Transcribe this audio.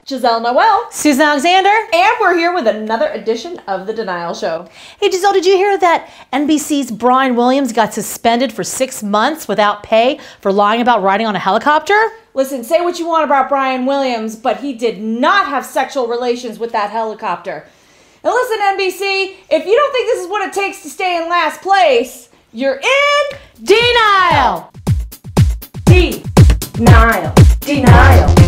Gisele Noel Susan Alexander. And we're here with another edition of The Denial Show. Hey Gisele, did you hear that NBC's Brian Williams got suspended for 6 months without pay for lying about riding on a helicopter? Listen, say what you want about Brian Williams, but he did not have sexual relations with that helicopter. And listen, NBC, if you don't think this is what it takes to stay in last place, you're in denial! Denial. Denial.